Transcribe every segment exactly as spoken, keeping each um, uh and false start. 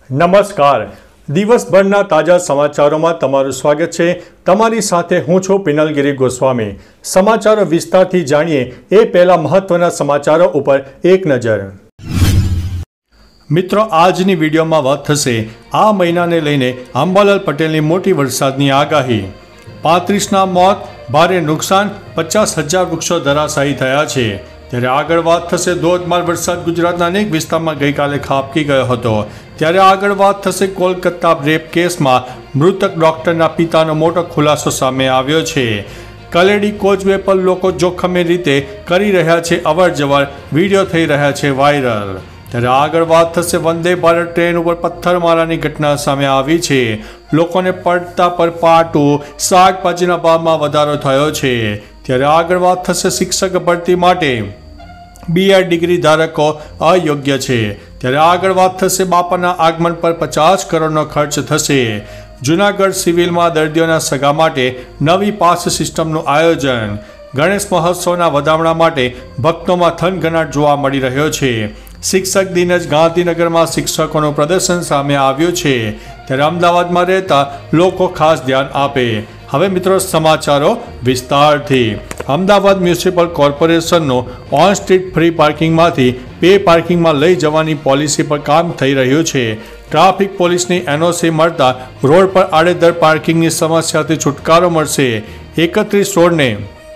નમસ્કાર, દિવસભરના તાજા સમાચારોમાં તમારું સ્વાગત છે। તમારી સાથે હું છું પિનલગીરી ગોસ્વામી। સમાચારો વિસ્તારથી જાણીએ એ પહેલા મહત્વના સમાચારો ઉપર એક નજર। મિત્રો, આજની વિડીયોમાં વાત થશે આ મહિનાને લઈને અંબાલાલ પટેલની મોટી વરસાદની આગાહી। પાંત્રીસના મોત, ભારે નુકસાન, પચાસ હજાર વૃક્ષો ધરાશાયી થયા છે। ત્યારે આગળ વાત થશે ધોધમાર વરસાદ ગુજરાતના અનેક વિસ્તારમાં ગઈકાલે ખાબકી ગયો હતો। ત્યારે આગળ વાત થશે કોલકાતા રેપ કેસમાં મૃતક ડોક્ટરના પિતાનો મોટો ખુલાસો સામે આવ્યો છે। કલેડી કોચવે પર લોકો જોખમી રીતે કરી રહ્યા છે અવર જવર, વિડીયો થઈ રહ્યા છે વાયરલ। ત્યારે આગળ વાત થશે વંદે ભારત ટ્રેન ઉપર પથ્થરમારાની ઘટના સામે આવી છે। લોકોને પડતા પર પાટું, શાકભાજીના ભાવમાં વધારો થયો છે। ત્યારે આગળ વાત થશે શિક્ષક ભરતી માટે બીએડ ડિગ્રી ધારકો અયોગ્ય છે। ત્યારે આગળ વાત થશે બાપાના આગમન પર પચાસ કરોડનો ખર્ચ થશે। જૂનાગઢ સિવિલમાં દર્દીઓના સગા માટે નવી પાસ સિસ્ટમનું આયોજન। ગણેશ મહોત્સવના વધામણા માટે ભક્તોમાં થનગનાટ જોવા મળી રહ્યો છે। શિક્ષક દિન જ ગાંધીનગરમાં શિક્ષકોનું પ્રદર્શન સામે આવ્યું છે। ત્યારે અમદાવાદમાં રહેતા લોકો ખાસ ધ્યાન આપે। હવે મિત્રો સમાચારો વિસ્તારથી। અમદાવાદ મ્યુનિસિપલ કોર્પોરેશનનું ઓન સ્ટ્રીટ ફ્રી પાર્કિંગમાંથી પે પાર્કિંગમાં લઈ જવાની પોલિસી પર કામ થઈ રહ્યું છે। ટ્રાફિક પોલીસની એનઓસી મળતા રોડ પર આડેધડ પાર્કિંગની સમસ્યાથી છુટકારો મળશે। એકત્રીસ રોડને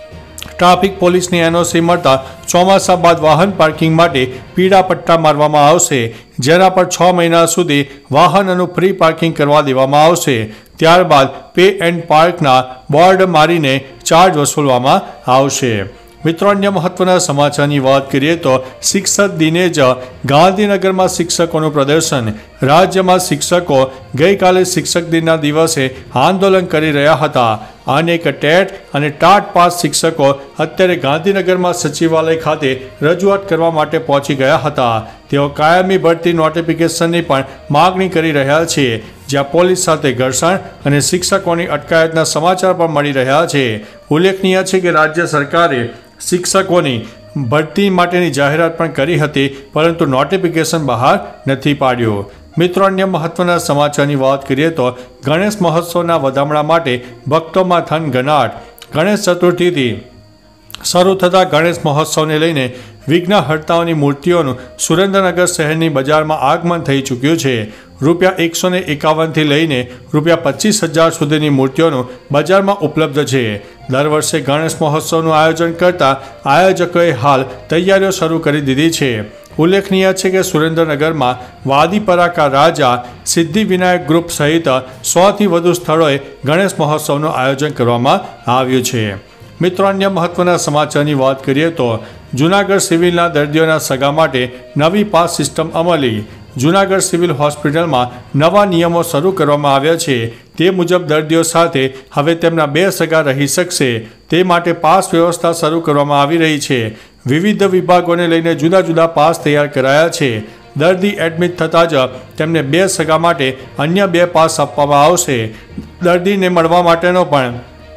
ટ્રાફિક પોલીસની એનઓસી મળતા ચોમાસા બાદ વાહન પાર્કિંગ માટે પીળા પટ્ટા મારવામાં આવશે, જેના પર છ મહિના સુધી વાહનોનું ફ્રી પાર્કિંગ કરવા દેવામાં આવશે। ત્યારબાદ પે એન્ડ પાર્કના બોર્ડ મારીને ચાર્જ વસૂલવામાં આવશે। મિત્રો, અન્ય મહત્વના સમાચારની વાત કરીએ તો શિક્ષક દિને જ ગાંધીનગરમાં શિક્ષકોનું પ્રદર્શન। રાજ્યમાં શિક્ષકો ગઈકાલે શિક્ષક દિનના દિવસે આંદોલન કરી રહ્યા હતા। અનેક ટેટ અને ટાટ પાસ શિક્ષકો અત્યારે ગાંધીનગરમાં સચિવાલય ખાતે રજૂઆત કરવા માટે પહોંચી ગયા હતા। તેઓ કાયમી ભરતી નોટિફિકેશનની પણ માગણી કરી રહ્યા છે, જ્યાં પોલીસ સાથે ઘર્ષણ અને શિક્ષકોની અટકાયતના સમાચાર પણ મળી રહ્યા છે। ઉલ્લેખનીય છે કે રાજ્ય સરકારે શિક્ષકોની ભરતી માટેની જાહેરાત પણ કરી હતી, પરંતુ નોટિફિકેશન બહાર નથી પાડ્યું। મિત્રો, અન્ય મહત્વના સમાચારની વાત કરીએ તો ગણેશ મહોત્સવના વધામણા માટે ભક્તોમાં થનગનાટ। ગણેશ ચતુર્થીથી શરૂ થતા ગણેશ મહોત્સવને લઈને વિઘ્નહર્તાઓની મૂર્તિઓનું સુરેન્દ્રનગર શહેરની બજારમાં આગમન થઈ ચૂક્યું છે। રૂપિયા એકસો ને એકાવનથી લઈને રૂપિયા પચીસ હજાર સુધીની મૂર્તિઓનું બજારમાં ઉપલબ્ધ છે। દર વર્ષે ગણેશ મહોત્સવનું આયોજન કરતા આયોજકોએ હાલ તૈયારીઓ શરૂ કરી દીધી છે। ઉલ્લેખનીય છે કે સુરેન્દ્રનગરમાં વાદીપરા કા રાજા, સિદ્ધિ વિનાયક ગ્રુપ સહિત સોથી વધુ સ્થળોએ ગણેશ મહોત્સવનું આયોજન કરવામાં આવ્યું છે। મિત્રો, અન્ય મહત્વના સમાચારની વાત કરીએ તો જૂનાગઢ સિવિલના દર્દીઓના સગા માટે નવી પાસ સિસ્ટમ અમલી। જૂનાગઢ સિવિલ હોસ્પિટલમાં નવા નિયમો શરૂ કરવામાં આવ્યા છે। તે મુજબ દર્દીઓ સાથે હવે તેમના બે સગા રહી શકશે, તે માટે પાસ વ્યવસ્થા શરૂ કરવામાં આવી રહી છે। વિવિધ વિભાગોને લઈને જુદા જુદા પાસ તૈયાર કરાયા છે। દર્દી એડમિટ થતાં જ તેમને બે સગા માટે અન્ય બે પાસ આપવામાં આવશે। દર્દીને મળવા માટેનો પણ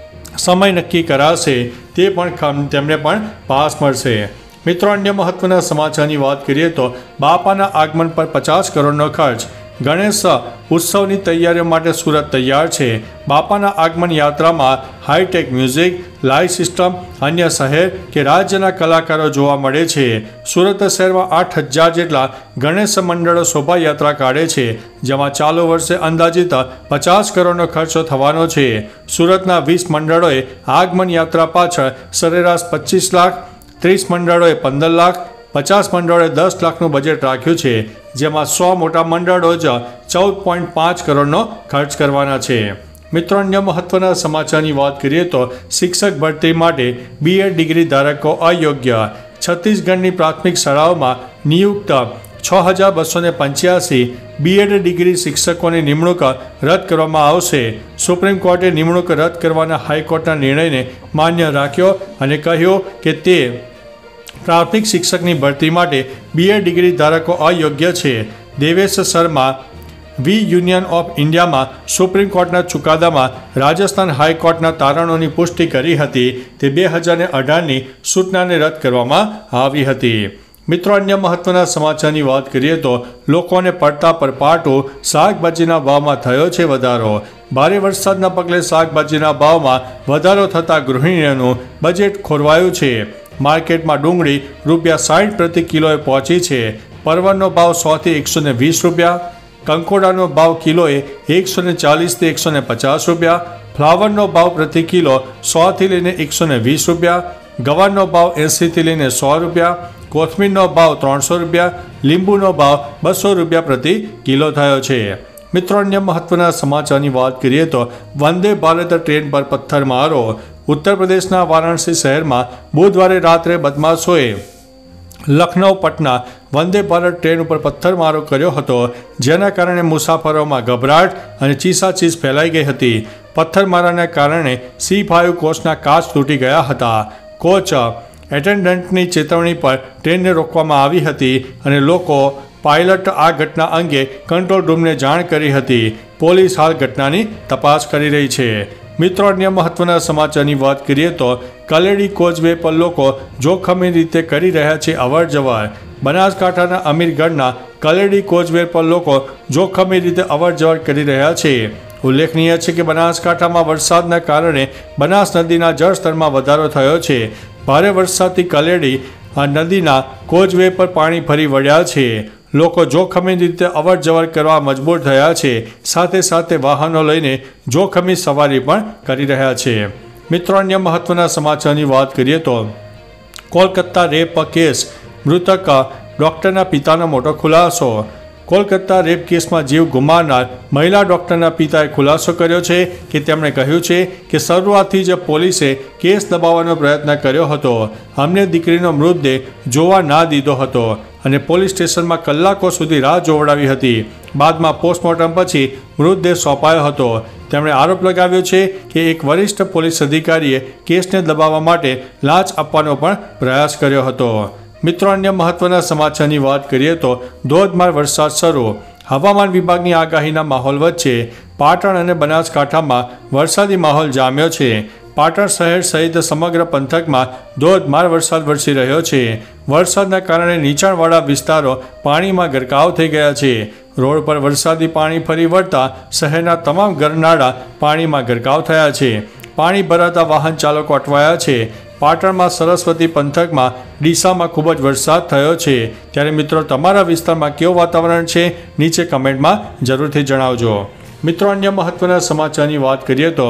સમય નક્કી કરાશે, તે પણ તેમને પણ પાસ મળશે। મિત્રો, અન્ય મહત્વના સમાચારની વાત કરીએ તો બાપાના આગમન પર પચાસ કરોડનો ખર્ચ। ગણેશ ઉત્સવની તૈયારીઓ માટે સુરત તૈયાર છે। બાપાના આગમન યાત્રામાં હાઈટેક મ્યુઝિક, લાઇવ સિસ્ટમ, અન્ય શહેર કે રાજ્યના કલાકારો જોવા મળે છે। સુરત શહેરમાં આઠ હજાર જેટલા ગણેશ મંડળો શોભાયાત્રા કાઢે છે, જેમાં ચાલુ વર્ષે અંદાજિત પચાસ કરોડનો ખર્ચો થવાનો છે। સુરતના વીસ મંડળોએ આગમન યાત્રા પાછળ સરેરાશ પચીસ લાખ, ત્રીસ મંડળોએ પંદર લાખ, પચાસ મંડળોએ દસ લાખનું બજેટ રાખ્યું છે, જેમાં સો મોટા મંડળો જ ચૌદ પોઈન્ટ પાંચ કરોડનો ખર્ચ કરવાના છે। મિત્રો, અન્ય મહત્વના સમાચારની વાત કરીએ તો શિક્ષક ભરતી માટે બીએડ ડિગ્રી ધારકો અયોગ્ય। છત્તીસગઢની પ્રાથમિક શાળાઓમાં નિયુક્ત છ હજાર બસો ને પંચ્યાસી બીએડ ડિગ્રી શિક્ષકોની નિમણૂક રદ કરવામાં આવશે। સુપ્રીમ કોર્ટે નિમણૂક રદ કરવાના હાઈકોર્ટના નિર્ણયને માન્ય રાખ્યો અને કહ્યું કે તે પ્રાથમિક શિક્ષકની ભરતી માટે બીએડ ડિગ્રી ધારકો અયોગ્ય છે। Devesh Sharma v union of ઇન્ડિયામાં સુપ્રીમ કોર્ટના ચુકાદામાં રાજસ્થાન હાઈકોર્ટના તારણોની પુષ્ટિ કરી હતી। તે બે હજાર અઢારની સૂચનાને રદ કરવામાં આવી હતી। મિત્રો, અન્ય મહત્વના સમાચારની વાત કરીએ તો લોકોને પડતા પર પાટો શાકભાજીના ભાવમાં થયો છે વધારો. ભારે વરસાદના પગલે શાકભાજીના ભાવમાં વધારો થતાં ગૃહિણીઓનું બજેટ ખોરવાયું છે. માર્કેટમાં ડુંગળી રૂપિયા સાઠ પ્રતિ કિલોએ પહોંચી છે. પરવળનો ભાવ સોથી એકસો ને વીસ રૂપિયા, કંકોડાનો ભાવ કિલોએ એકસો ને ચાલીસથી એકસો ને પચાસ રૂપિયા, ફ્લાવરનો ભાવ પ્રતિ કિલો સોથી લઈને એકસો ને વીસ રૂપિયા, ગવારનો ભાવ એંસીથી લઈને સો રૂપિયા, કોથમીરનો ભાવ ત્રણસો રૂપિયા, લીંબુનો ભાવ બસો રૂપિયા પ્રતિ કિલો થયો છે. મિત્રો, અન્ય મહત્વના સમાચારની વાત કરીએ તો વંદે ભારત ટ્રેન પર પથ્થરમારો. ઉત્તર પ્રદેશના વારાણસી શહેરમાં બુધવારે રાત્રે બદમાશોએ લખનઉ પટના વંદે ભારત ટ્રેન ઉપર પથ્થરમારો કર્યો હતો, જેના કારણે મુસાફરોમાં ગભરાટ અને ચીસાચીસ ફેલાઈ ગઈ હતી. પથ્થરમારાને કારણે સી ફાઇવ કોચના કાચ તૂટી ગયા હતા. કોચ એટેન્ડન્ટની ચેતવણી પર ટ્રેનને રોકવામાં આવી હતી અને લોકો પાયલટ આ ઘટના અંગે કંટ્રોલ રૂમને જાણ કરી હતી. પોલીસ હાલ ઘટનાની તપાસ કરી રહી છે. મિત્રો, અન્ય મહત્વના સમાચારની વાત કરીએ તો કલેડી કોઝવે પર લોકો જોખમી રીતે કરી રહ્યા છે અવર જવર. બનાસકાંઠાના અમીરગઢના કલેડી કોઝવે પર લોકો જોખમી રીતે અવર જવર કરી રહ્યા છે. ઉલ્લેખનીય છે કે બનાસકાંઠામાં વરસાદના કારણે બનાસ નદીના જળસ્તરમાં વધારો થયો છે. ભારે વરસાદથી કલેડી નદીના કોઝવે પર પાણી ફરી વળ્યા છે. લોકો જોખમી રીતે અવર જવર કરવા મજબૂર થયા છે. સાથે સાથે વાહનો લઈને જોખમી સવારી પણ કરી રહ્યા છે. મિત્રો, અન્ય મહત્વના સમાચારની વાત કરીએ તો કોલકાતા રેપ કેસ, મૃતક ડૉક્ટરના પિતાનો મોટો ખુલાસો. કોલકાતા રેપ કેસમાં જીવ ગુમાવનાર મહિલા ડૉક્ટરના પિતાએ ખુલાસો કર્યો છે કે તેમણે કહ્યું છે કે શરૂઆતથી જ પોલીસે કેસ દબાવવાનો પ્રયત્ન કર્યો હતો. અમને દીકરીનો મૃતદેહ જોવા ના દીધો હતો અને પોલીસ સ્ટેશનમાં કલાકો સુધી રાહ જોવડાવી હતી. બાદમાં પોસ્ટમોર્ટમ પછી મૃતદેહ સોંપાયો હતો. તેમણે આરોપ લગાવ્યો છે કે એક વરિષ્ઠ પોલીસ અધિકારીએ કેસને દબાવવા માટે લાંચ આપવાનો પણ પ્રયાસ કર્યો હતો. મિત્રો, અન્ય મહત્વના સમાચારની વાત કરીએ તો ધોધમાર વરસાદ શરૂ. હવામાન વિભાગની આગાહીના માહોલ વચ્ચે પાટણ અને બનાસકાંઠામાં વરસાદી માહોલ જામ્યો છે. પાટણ શહેર સહિત સમગ્ર પંથકમાં ધોધમાર વરસાદ વરસી રહ્યો છે. વરસાદના કારણે નીચાણવાળા વિસ્તારો પાણીમાં ગરકાવ થઈ ગયા છે. રોડ પર વરસાદી પાણી ફરી વળતા શહેરના તમામ ગરનાળા પાણીમાં ગરકાવ થયા છે. પાણી ભરાતા વાહન ચાલકો અટવાયા છે. પાટણમાં સરસ્વતી પંથકમાં ડીસામાં ખૂબ જ વરસાદ થયો છે. ત્યારે મિત્રો, તમારા વિસ્તારમાં કેવું વાતાવરણ છે નીચે કમેન્ટમાં જરૂરથી જણાવજો. મિત્રો, અન્ય મહત્વના સમાચારની વાત કરીએ તો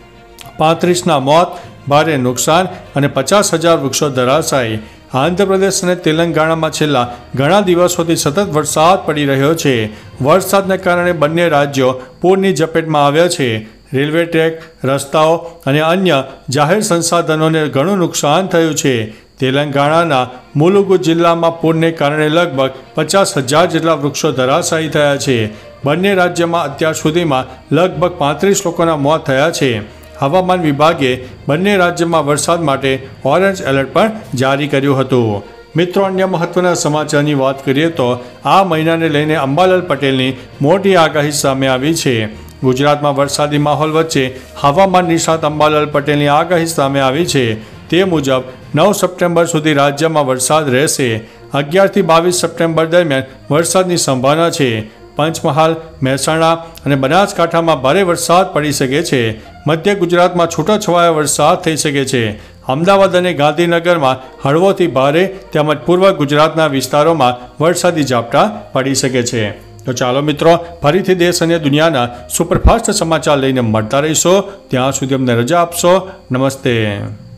પાંત્રીસના મોત, ભારે નુકસાન અને પચાસ હજાર વૃક્ષો ધરાશાયી. આંધ્રપ્રદેશ અને તેલંગાણામાં છેલ્લા ઘણા દિવસોથી સતત વરસાદ પડી રહ્યો છે. વરસાદને કારણે બંને રાજ્યો પૂરની ઝપેટમાં આવ્યા છે. રેલવે ટ્રેક, રસ્તાઓ અને અન્ય જાહેર સંસાધનોને ઘણું નુકસાન થયું છે. તેલંગાણાના મુલુગુ જિલ્લામાં પૂરને કારણે લગભગ પચાસ હજાર જેટલા વૃક્ષો ધરાશાયી થયા છે. બંને રાજ્યમાં અત્યાર સુધીમાં લગભગ પાંત્રીસ લોકોના મોત થયા છે. હવામાન વિભાગે બંને રાજ્યમાં વરસાદ માટે ઓરેન્જ એલર્ટ પણ જારી કર્યું હતું. મિત્રો, અન્ય મહત્વના સમાચારની વાત કરીએ તો આ મહિનાને લઈને અંબાલાલ પટેલની મોટી આગાહી સામે આવી છે. ગુજરાતમાં વરસાદી માહોલ વચ્ચે હવામાન નિષ્ણાત અંબાલાલ પટેલની આગાહી સામે આવી છે. તે મુજબ નવ સપ્ટેમ્બર સુધી રાજ્યમાં વરસાદ રહેશે. અગિયારથી બાવીસ સપ્ટેમ્બર દરમિયાન વરસાદની સંભાવના છે. પંચમહાલ, મહેસાણા અને બનાસકાંઠામાં ભારે વરસાદ પડી શકે છે. મધ્ય ગુજરાતમાં છૂટોછવાયો વરસાદ થઈ શકે છે. અમદાવાદ અને ગાંધીનગરમાં હળવોથી ભારે તેમજ પૂર્વ ગુજરાતના વિસ્તારોમાં વરસાદી ઝાપટા પડી શકે છે. તો ચાલો મિત્રો, ફરીથી દેશ અને દુનિયાના સુપરફાસ્ટ સમાચાર લઈને મળતા રહીશો. ત્યાં સુધી અમને રજા આપશો. નમસ્તે.